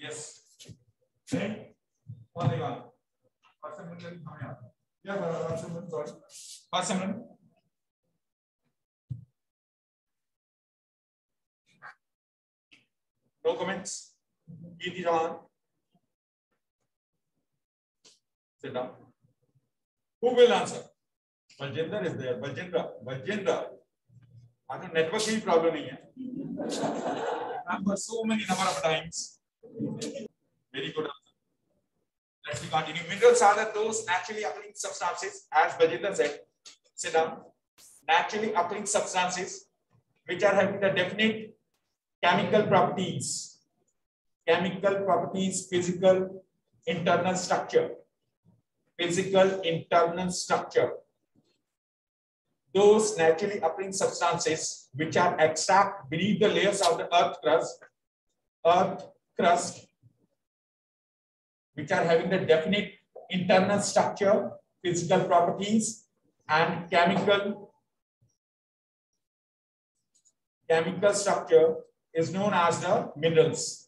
Yes. Then only one. First amendment हमें आता है. Yeah, first amendment. Sorry. First amendment. No comments. Kirti Jawan. Sit down. Who will answer? Baljinder is there. Baljinder. I know network की problem नहीं है. Remember so many number of times. Very good answer. Let's continue. Minerals are those naturally occurring substances, as Baljinder said. Sit down. Naturally occurring substances which are having the definite chemical properties, physical, internal structure. Those naturally occurring substances which are extract beneath the layers of the earth crust, which are having the definite internal structure, physical properties, and chemical structure is known as the minerals.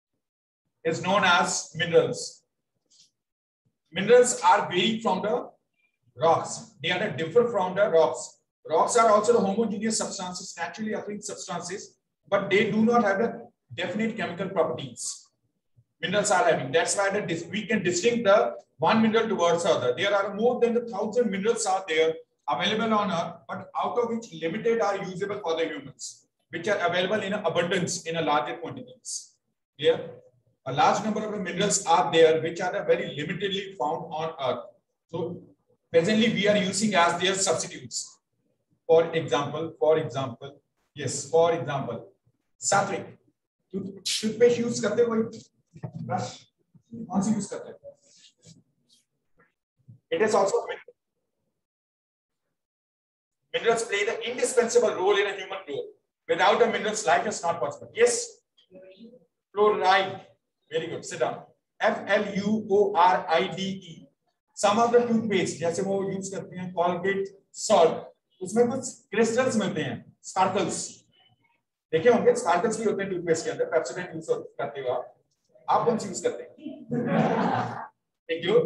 Minerals are varied from the rocks. They are different from the rocks. Rocks are also the homogeneous substances, naturally occurring substances, but they do not have the definite chemical properties. Minerals are having. That's why we can distinguish the one mineral towards the other. There are more than 1,000 minerals are there available on Earth, but out of which limited are usable for the humans, which are available in abundance in a larger quantities. Here, a large number of minerals are there which are very limitedly found on Earth. So presently we are using as their substitutes. For example, satric. Toothpaste use करते हो कोई? Brush कौन सी use करते हो? It is also minerals play the indispensable role in a human growth. Without the minerals, life is not possible. Yes. Fluoride. Very good. Sit down. Fluoride. Some of the toothpaste, जैसे वो use करते हैं Colgate salt, उसमें कुछ crystals मिलते हैं, sparkles. देखे होंगे sparkles भी होते हैं toothpaste के अंदर. Pepsodent use करते हो आप कौन सी use करते हैं? एक जो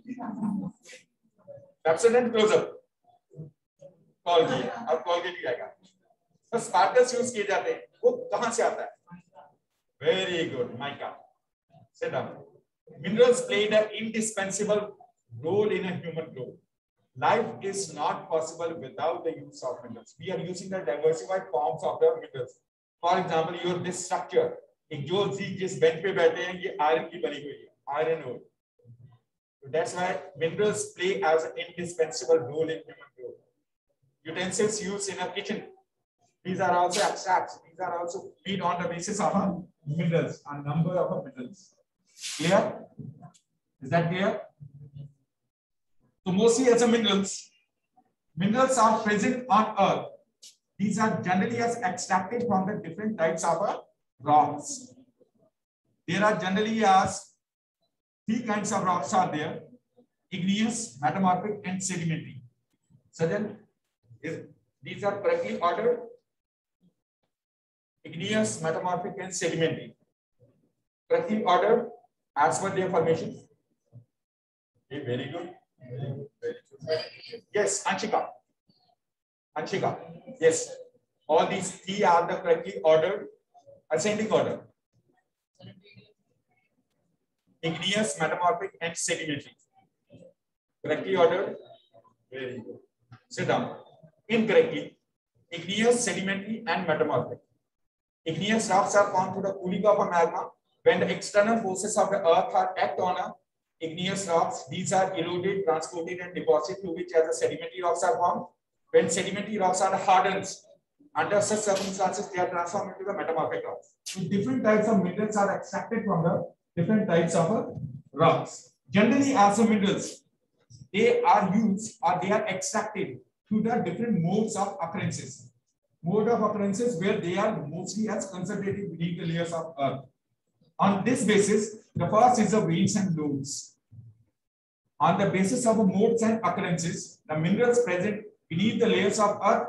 Pepsodent close up. Colgate, अब Colgate ही आएगा. तो sparkles use किए जाते हैं. वो कहाँ से आता है? Very good, Micah. Sit down. Minerals play the indispensable role in a human growth. Life is not possible without the use of minerals. We are using the diversified forms of the minerals. For example, this structure. एक जो जिस bench पे बैठे हैं ये iron की बनी हुई है, iron ore. So that's why minerals play as an indispensable role in human growth. Utensils used in a kitchen. These are also extracts. These are also made on the basis of minerals, a number of minerals. Clear? Is that clear? So mostly as a minerals are present on Earth. These are generally as extracted from the different types of rocks. There are generally as three kinds of rocks are there: igneous, metamorphic, and sedimentary. Sajjan, these are correctly ordered: igneous, metamorphic, and sedimentary. Correctly ordered as per their formation. Okay, very good. Yes, Anshika. Yes, all these three are the correctly ordered, ascending order: igneous, metamorphic, and sedimentary. Correctly ordered. Very good. Sit down. Incorrectly: igneous, sedimentary, and metamorphic. Igneous rocks are formed through the cooling of a magma. When the external forces of the earth are act on igneous rocks, these are eroded, transported, and deposited, to which as the sedimentary rocks are formed. When sedimentary rocks are hardened, under such circumstances, they are transformed into the metamorphic rocks. So different types of minerals are extracted from the different types of rocks. Generally, as minerals, they are used or they are extracted through the different modes of occurrences. Mode of occurrences where they are mostly as concentrated beneath the layers of earth. On this basis, the first is the veins and lodes. On the basis of modes and occurrences, the minerals present beneath the layers of earth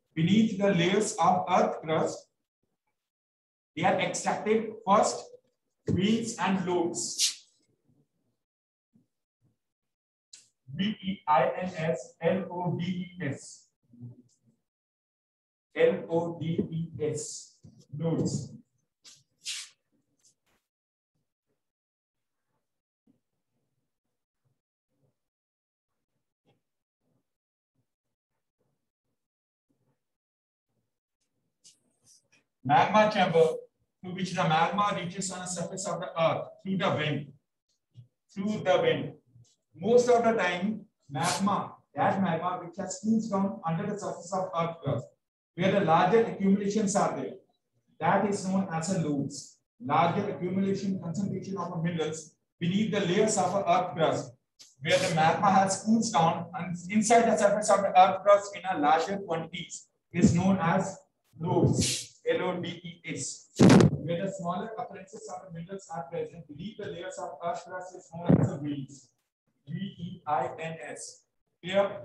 crust, they are extracted first veins and lodes. V-E-I-N-S-L-O-D-E-S. L-O-D-E-S. Lodes. Magma chamber, through which the magma reaches on the surface of the earth through the wind. Through the wind. Most of the time, magma, that magma which has cools down under the surface of earth crust, where the larger accumulations are there, that is known as a lodes. Larger accumulation concentration of minerals beneath the layers of earth crust, where the magma has cooled down and inside the surface of the earth crust in a larger quantities, is known as lodes. L-O-D-E-S. Where the smaller occurrences of the minerals are present beneath the layers of earth crust is known as a veins. V-E-I-N-S. Here,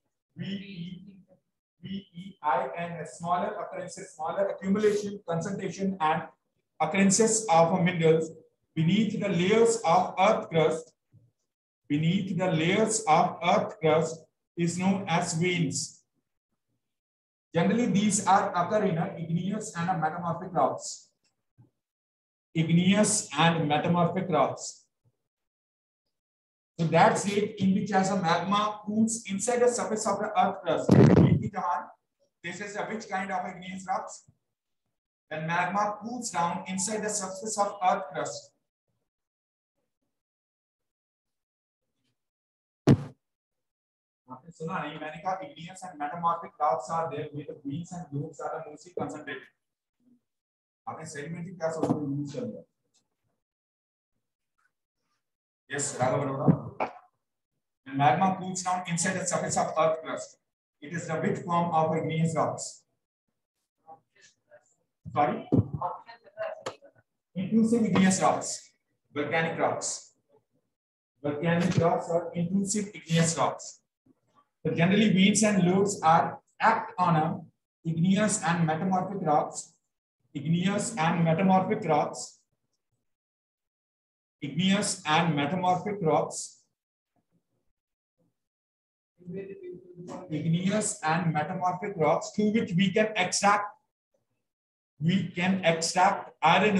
V-E-I-N-S. Smaller occurrences, smaller accumulation, concentration, and occurrences of minerals beneath the layers of earth crust. Beneath the layers of earth crust is known as veins. Generally, these occur in igneous and metamorphic rocks. Igneous and metamorphic rocks. So that state in which as a magma cools inside the surface of the earth crust. This is which kind of igneous rocks? When magma cools down inside the surface of earth crust. सुना नहीं मैंने कहा igneous and metamorphic rocks are there where the veins and lodes are mostly concentrated. आपने sedimentary क्या सोच रहे use कर लिया? Yes, Raghav Arora. When magma cools down inside the surface of earth crust, it is the wet form of igneous rocks. Sorry? Intrusive igneous rocks, volcanic rocks. Volcanic rocks or intrusive igneous rocks. So generally, veins and lodes act on igneous and metamorphic rocks. Igneous and metamorphic rocks. Igneous and metamorphic rocks. Igneous and metamorphic rocks through which we can extract iron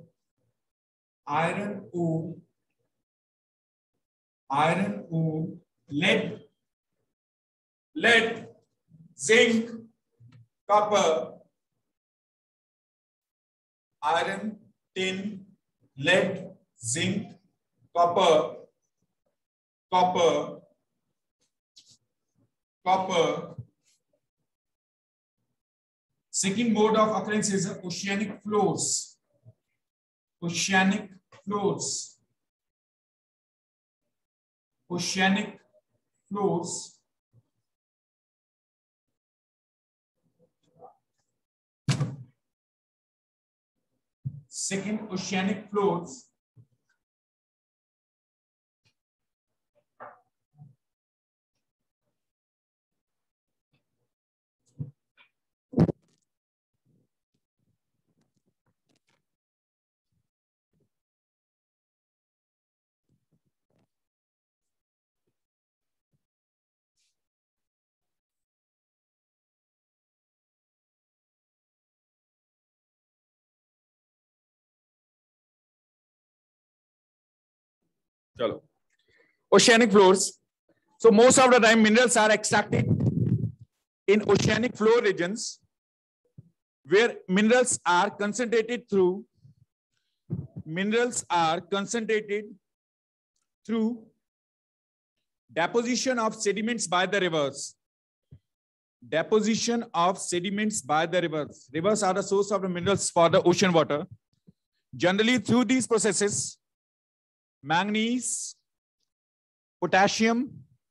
ore, lead, zinc, copper, iron, tin, lead, zinc, copper. Second mode of occurrence is oceanic flows. Oceanic flows. Second, oceanic flows. Chalo. Oceanic flows. So most of the time minerals are extracted in oceanic flow regions where minerals are concentrated through deposition of sediments by the rivers. Deposition of sediments by the rivers. Rivers are the source of the minerals for the ocean water. Generally through these processes, manganese, potassium,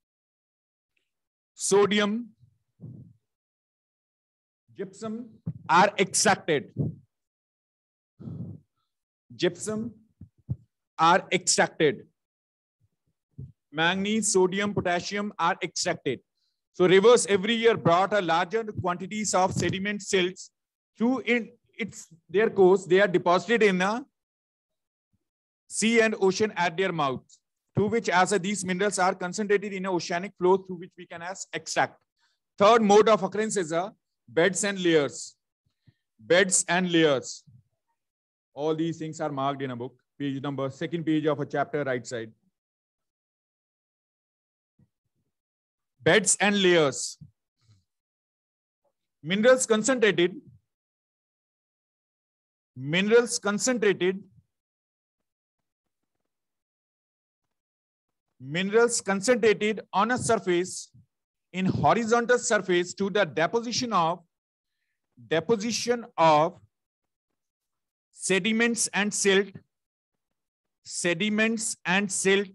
sodium, gypsum are extracted. Manganese, sodium, potassium are extracted. So rivers every year brought a larger quantities of sediment silts through their course. They are deposited in sea and ocean at their mouths, through which as these minerals are concentrated in an oceanic flow through which we can extract. Third mode of occurrence is beds and layers. Beds and layers. All these things are marked in a book. Page number, second page of a chapter, right side. Beds and layers. Minerals concentrated. Minerals concentrated. Minerals concentrated on a surface in horizontal surface to the deposition of sediments and silt, sediments and silt,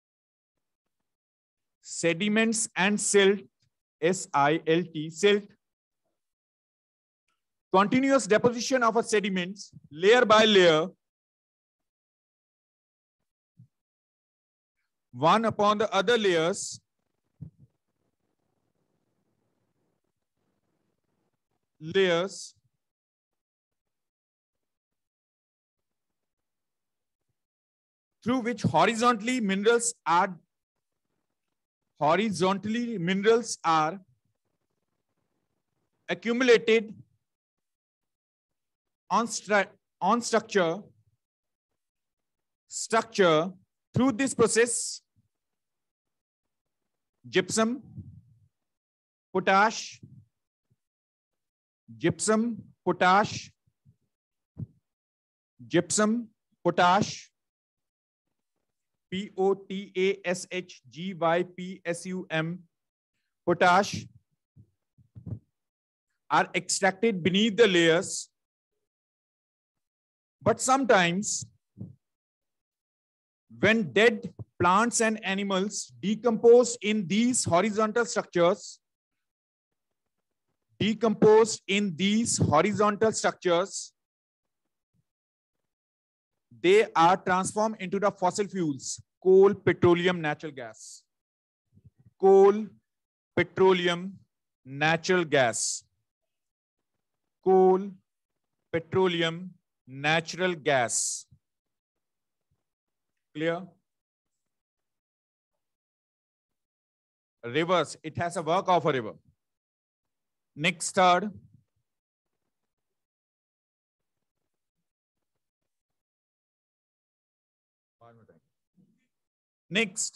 sediments and silt, S-I-L-T, silt. Continuous deposition of a sediments layer by layer, one upon the other layers, through which horizontally minerals are accumulated on structure. Through this process, gypsum, potash, POTASHGYPSUM, potash, are extracted beneath the layers. But sometimes, when dead plants and animals decompose in these horizontal structures, they are transformed into the fossil fuels, coal, petroleum, natural gas. Coal, petroleum, natural gas. Coal, petroleum, natural gas. Clear? Rivers, it has a work of a river. Next, third. Next,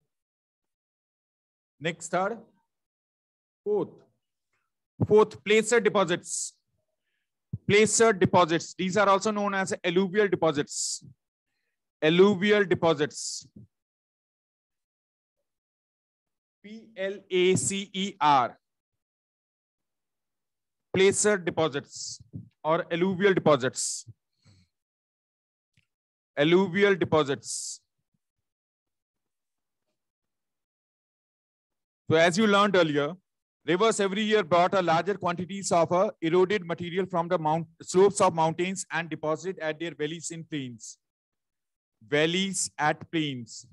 third. Fourth, placer deposits. Placer deposits. These are also known as alluvial deposits. Alluvial deposits. PLACER. Placer deposits or alluvial deposits. Alluvial deposits. So as you learned earlier, rivers every year brought a larger quantities of eroded material from the slopes of mountains and deposited at their valleys in plains. Valleys at plains.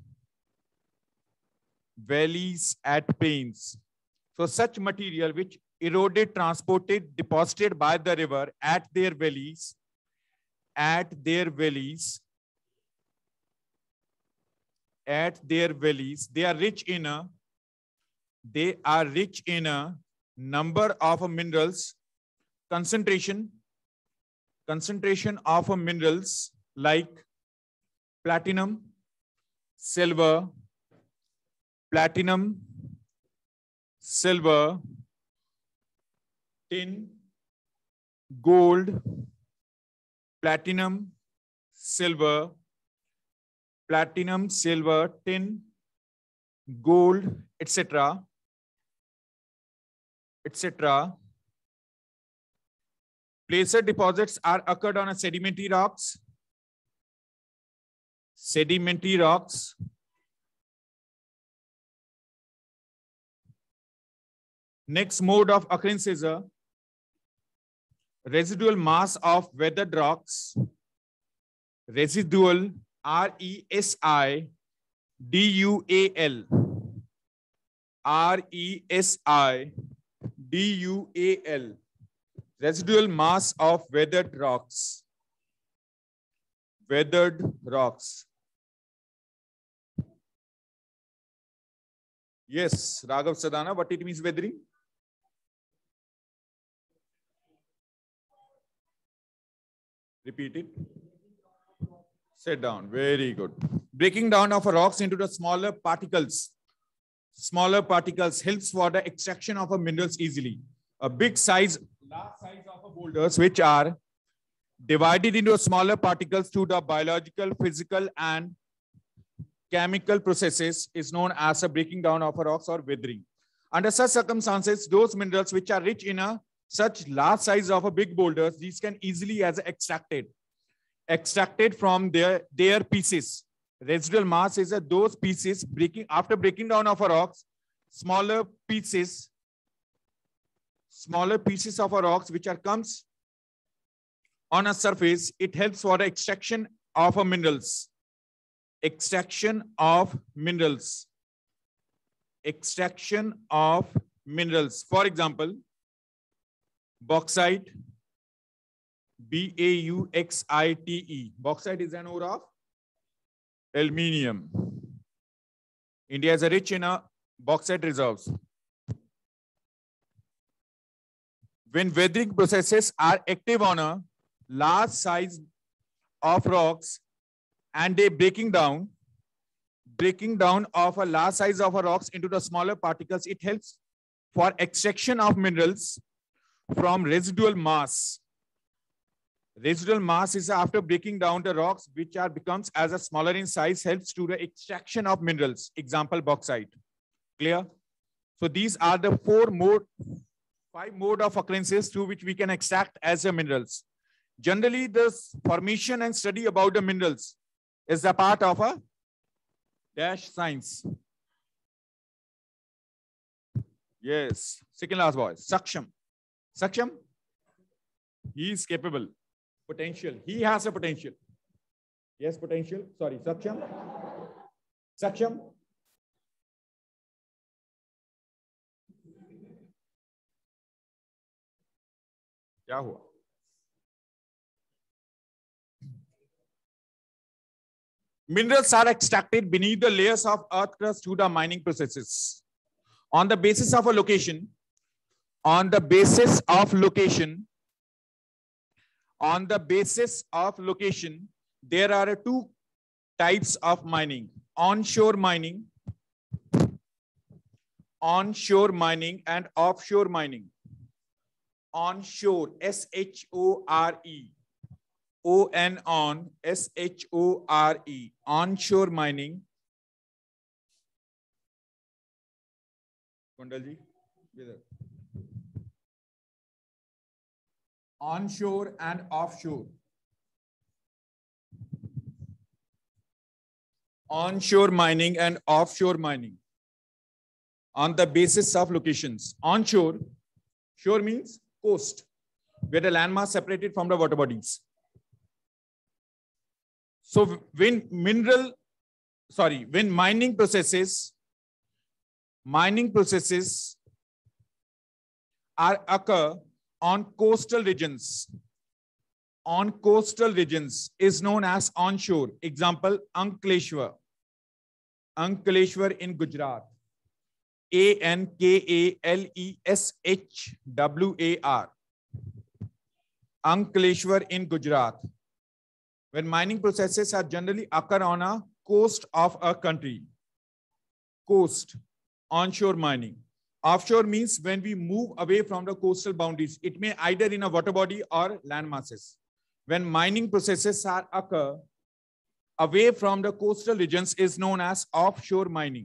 Valleys at plains. So such material which eroded, transported, deposited by the river at their valleys, they are rich in a number of minerals, concentration of minerals like platinum, silver, tin, gold, platinum, silver, tin, gold, etc. Placer deposits are occurred on sedimentary rocks. Next mode of occurrence is a residual mass of weathered rocks. Residual, RESIDUAL. RESIDUAL. Residual mass of weathered rocks. Yes, Raghav Sadana, what it means weathering? Repeat it. Sit down. Very good. Breaking down of rocks into the smaller particles. Smaller particles helps for the extraction of a minerals easily. A big size, large size of a boulders which are divided into smaller particles through the biological, physical, and chemical processes is known as a breaking down of a rocks or weathering. Under such circumstances, those minerals which are rich in a such large size of a big boulders, these can easily as extracted from their pieces. Residual mass is those pieces after breaking down of a rocks, smaller pieces of a rocks which are comes on a surface. It helps for the extraction of a minerals. Extraction of minerals. For example, bauxite, Bauxite. Bauxite is an ore of aluminium. India is rich in bauxite reserves. When weathering processes are active on a large size of rocks and they breaking down of a large size of a rocks into the smaller particles, it helps for extraction of minerals from residual mass. Residual mass is after breaking down the rocks which are becomes as a smaller in size, helps to the extraction of minerals. Example, bauxite. Clear? So these are the five mode of occurrences through which we can extract as a minerals. Generally, the formation and study about the minerals is a part of a dash science. Yes. Second last boy. Saksham. He is capable. Potential. He has a potential. Yes, potential. Sorry, Saksham. क्या हुआ? Minerals are extracted beneath the layers of earth crust through the mining processes. On the basis of location, there are two types of mining: onshore mining and offshore mining. Onshore, S-H-O-R-E. O-N-S-H-O-R-E. Onshore mining. Kundalji, onshore and offshore. Onshore mining and offshore mining on the basis of locations. Onshore, shore means coast, where the landmass separated from the water bodies. So when mining processes occur on coastal regions. On coastal regions is known as onshore. Example, Ankleshwar in Gujarat. Ankleshwar. Ankleshwar in Gujarat. When mining processes are generally occur on a coast of a country. Coast, onshore mining. Offshore means when we move away from the coastal boundaries. It may either in a water body or land masses. When mining processes are occur away from the coastal regions is known as offshore mining.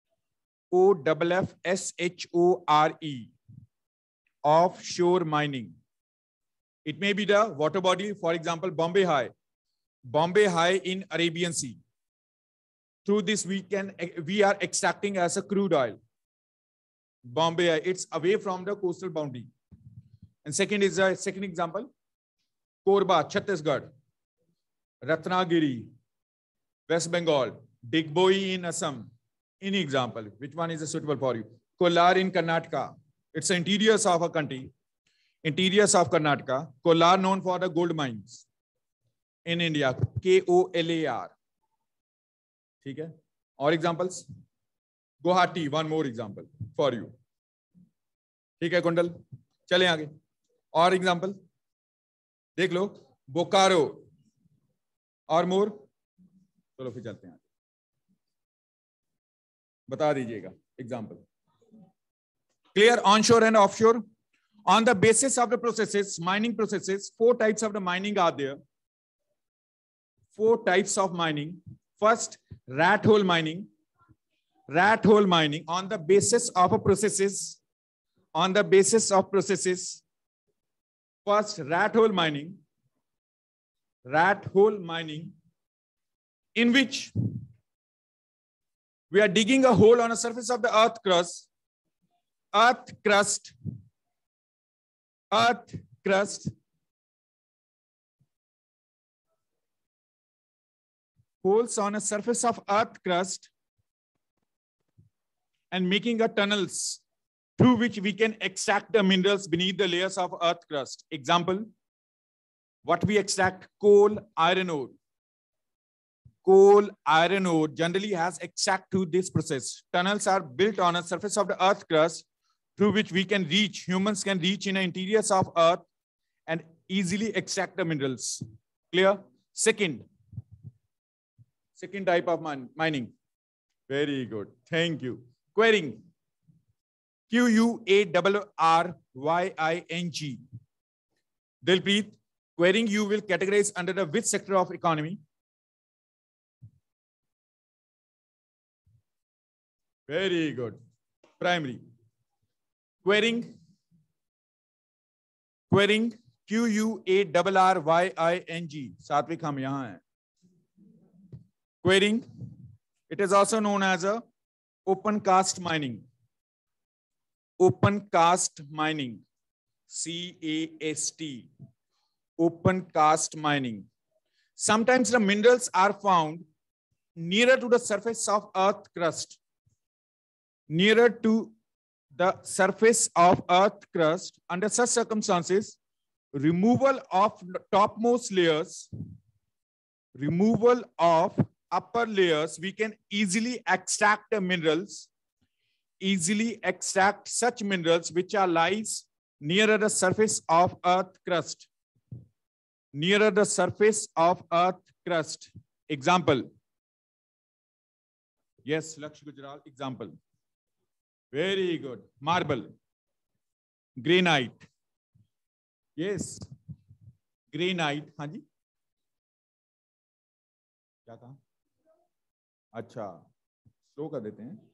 O-F-F-S-H-O-R-E. Offshore mining. It may be the water body, for example, Bombay High in Arabian Sea. Through this, we are extracting as a crude oil. Bombay High, it's away from the coastal boundary. And second example, Korba, Chhattisgarh, Ratnagiri, West Bengal, Digboi in Assam. Any example, which one is suitable for you? Kolar in Karnataka. It's the interiors of a country. Interiors of Karnataka. Kolar known for the gold mines. In India, K-O-L-A-R. ठीक है? Or examples? Guwahati, one more example for you. ठीक है कुंडल, चले आगे और example देख लो। बोकारो और मोर। चलो फिर चलते हैं, बता दीजिएगा example. Clear? Onshore and offshore. On the basis of the processes, mining processes, 4 types of the mining are there. 4 types of mining. First, rat hole mining. Rat hole mining on the basis of a processes. On the basis of processes. First, rat hole mining. Rat hole mining, in which we are digging a hole on the surface of the earth crust. Earth crust. Earth crust. Holes on a surface of earth crust and making a tunnels through which we can extract the minerals beneath the layers of earth crust. Example, what we extract? Coal, iron ore. Coal, iron ore generally has extract through this process. Tunnels are built on a surface of the earth crust through which we can reach, humans can reach in the interiors of earth and easily extract the minerals. Clear? Second type of mining. Very good. Thank you. Quarrying. Quarrying. Dilpreet, quarrying you will categorize under the which sector of economy? Very good. Primary. Quarrying. Quarrying. Quarrying. सात्विक हम यहाँ हैं. Quarrying. It is also known as a open cast mining. Open cast mining. CAST. Open cast mining. Sometimes the minerals are found nearer to the surface of earth crust. Nearer to the surface of earth crust. Under such circumstances, removal of topmost layers, removal of upper layers, we can easily extract the minerals, easily extract such minerals which are lies nearer the surface of earth crust. Nearer the surface of earth crust. Example. Yes, Lakshya Gujral, example. Very good. Marble. Granite. Yes. Granite. हाँ जी. क्या कहा? अच्छा, slow कर देते हैं.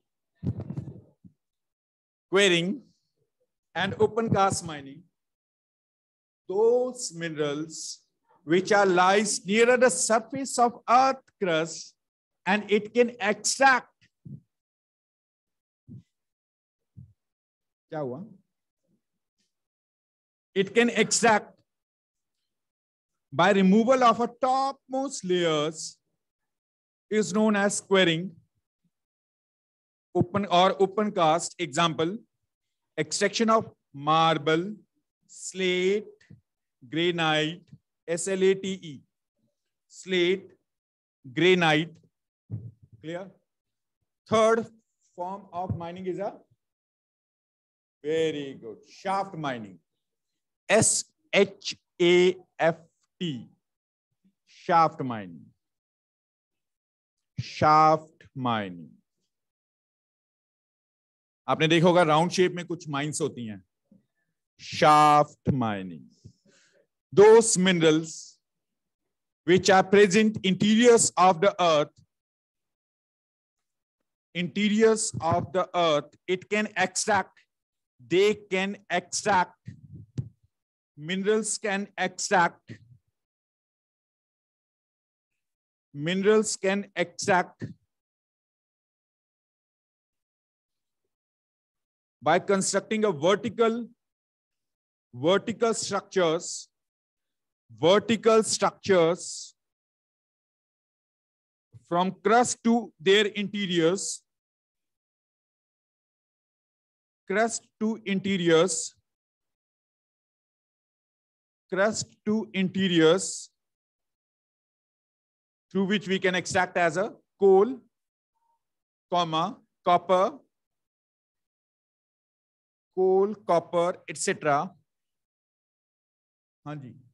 Quarrying and open cast mining. Those minerals which are lies nearer the surface of earth crust and it can extract. क्या हुआ? It can extract by removal of a topmost layers is known as quarrying. Open or open cast. Example, extraction of marble, slate, granite, SLATE, slate, granite. Clear? Third form of mining is a very good shaft mining. SHAFT, shaft mining. Shaft mining. आपने देखा होगा round shape में कुछ mines होती हैं. Shaft mining. Those minerals which are present interiors of the earth, interiors of the earth, it can extract, they can extract, minerals can extract, minerals can extract by constructing a vertical structures from crust to their interiors, crust to interiors, through which we can extract as a coal, comma, copper, coal, copper, etc. हाँ जी.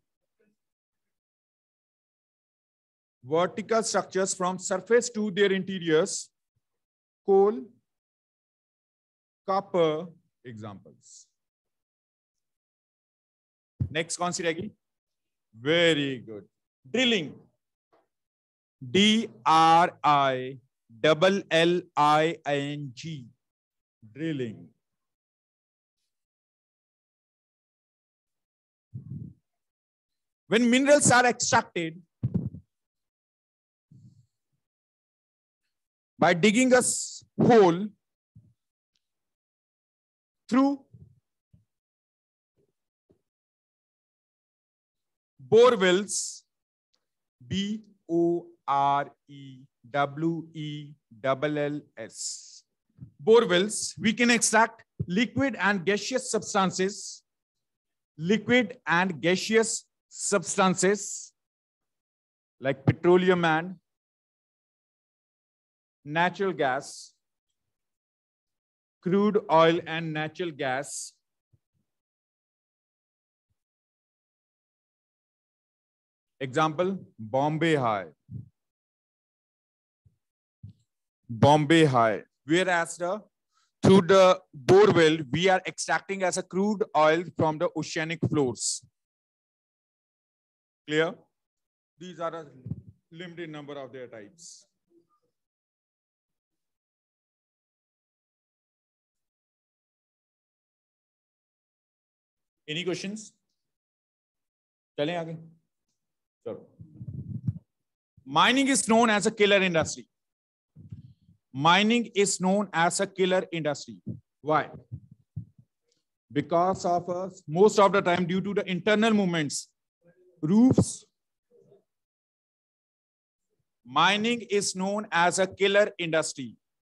Vertical structures from surface to their interiors, coal, copper examples. Next कौन सी रहेगी? Very good. Drilling. DRILLING. Drilling. When minerals are extracted by digging a hole through bore wells, BOREWELLS. Bore wells, we can extract liquid and gaseous substances. Liquid and gaseous substances like petroleum and natural gas, crude oil and natural gas, example, Bombay High. Bombay High. Whereas through the bore well, we are extracting as a crude oil from the oceanic floors. Clear? These are a limited number of their types. Any questions? चलें आगे. चलो. Mining is known as a killer industry. Mining is known as a killer industry. Why? Because of most of the time due to the internal movements, roofs. Mining is known as a killer industry.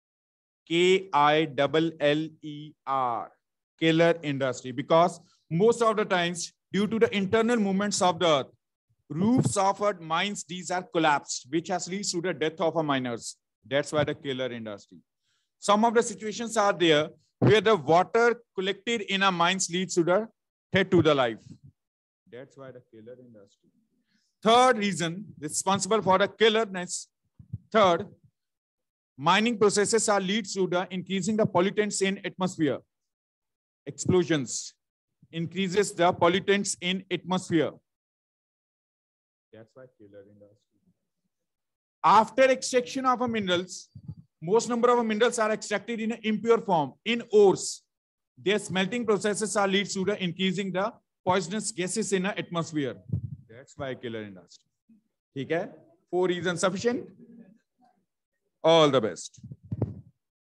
KILLER. Killer industry. Because most of the times due to the internal movements of the earth, roofs of mines, these are collapsed, which has led to the death of miners. That's why the killer industry. Some of the situations are there where the water collected in a mines leads to the threat to the life. That's why the killer industry. Third reason responsible for the killerness. Third, mining processes are leads to the increasing the pollutants in atmosphere. Explosions increases the pollutants in atmosphere. That's why killer industry. After extraction of minerals, most number of minerals are extracted in an impure form, in ores. Their smelting processes are leads to the increasing the poisonous gases in the atmosphere. That's why killer industry. Okay? 4 reasons sufficient? All the best.